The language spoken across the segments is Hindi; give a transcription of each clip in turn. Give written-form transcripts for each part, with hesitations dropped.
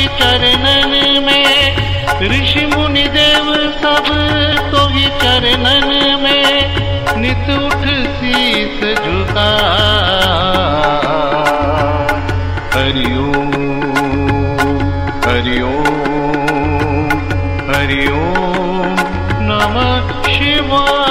चरणन में, ऋषि मुनि देव सब तो ही चरणन में नित उठ शीस झुका। हरि ओम हरि ओम हरि ओम नमः शिवाय।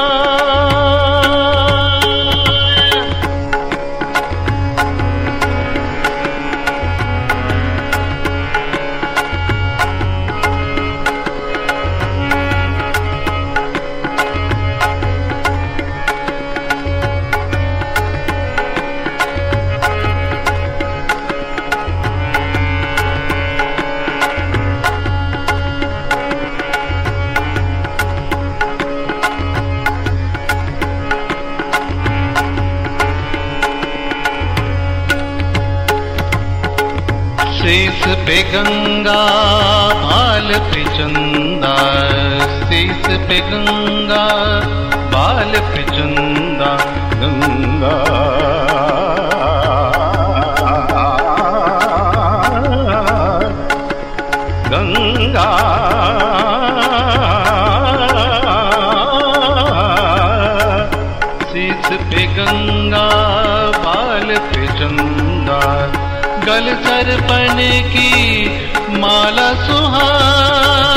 शीस पे गंगा बाल पे चंदा, शीस पे गंगा बाल पे चंदा। गंगा गंगा शीस पे गंगा बाल पे चंदा। गल सरपन की माला सुहाए।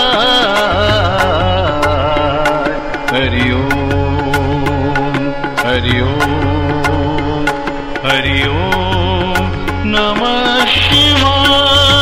हरि ओम हरि ओम हरि ओम नमः शिवाय।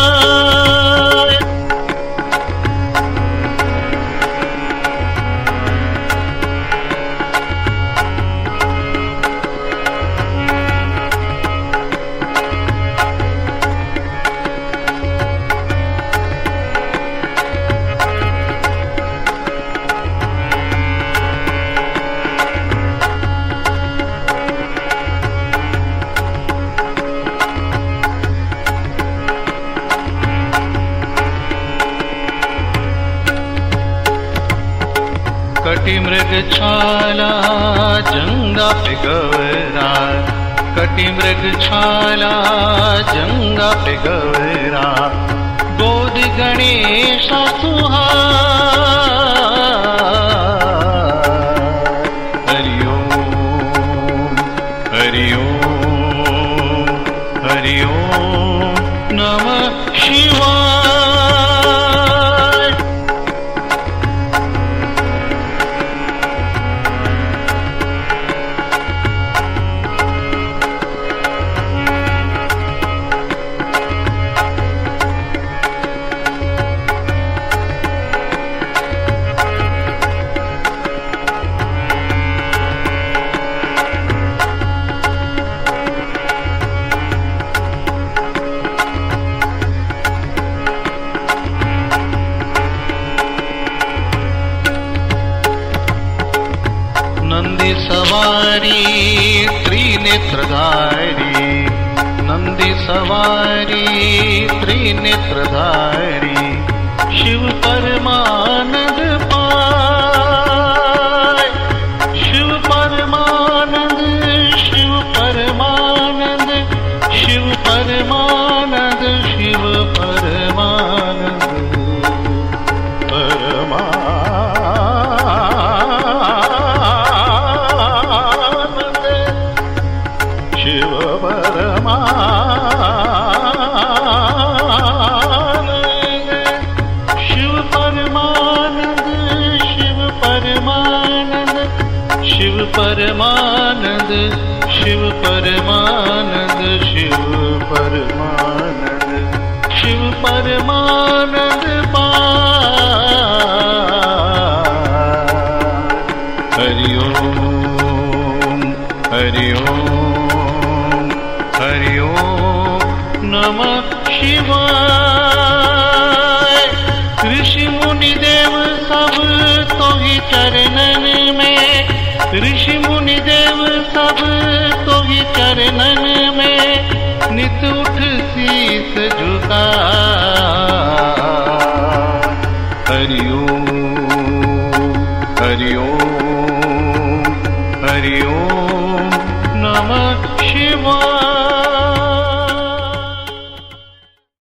कटी मृग छाला जंगा पे गवरा, कटी मृग छाला जंगा पे गवरा। गोद गणेश सुहाए। हरि ओम हरि ओम हरि ओम नमः शिवाय। नंदी सवारी त्रिनेत्रधारी, नंदी सवारी त्रिनेत्रधारी। शिव परमानंद पाए, शिव परमानंद शिव परमानंद शिव परमानंद शिव परमानंद शिव परमानंद शिव परमानंद शिव परमानंद शिव परमानंद शिव परमानंद शिव परमानंद हरि ओम हरि ओम हरि ओम नमः शिवाय। ऋषि मुनि देव सब तो ही चरणन में, ऋषि मुनि देव सब तो ही चरणन में नित